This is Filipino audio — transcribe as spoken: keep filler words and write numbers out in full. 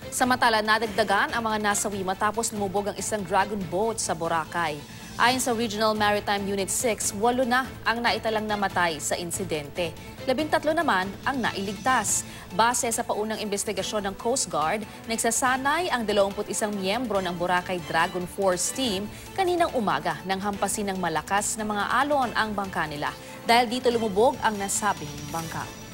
Samantala, nadagdagan ang mga nasawi matapos lumubog ang isang dragon boat sa Boracay. Ayon sa Regional Maritime Unit six, walo na ang naitalang namatay sa insidente. Labintatlo naman ang nailigtas. Base sa paunang investigasyon ng Coast Guard, nagsasanay ang dalawampu't isang miyembro ng Boracay Dragon Force Team kaninang umaga nang hampasin ng malakas na mga alon ang bangka nila. Dahil dito lumubog ang nasabing bangka.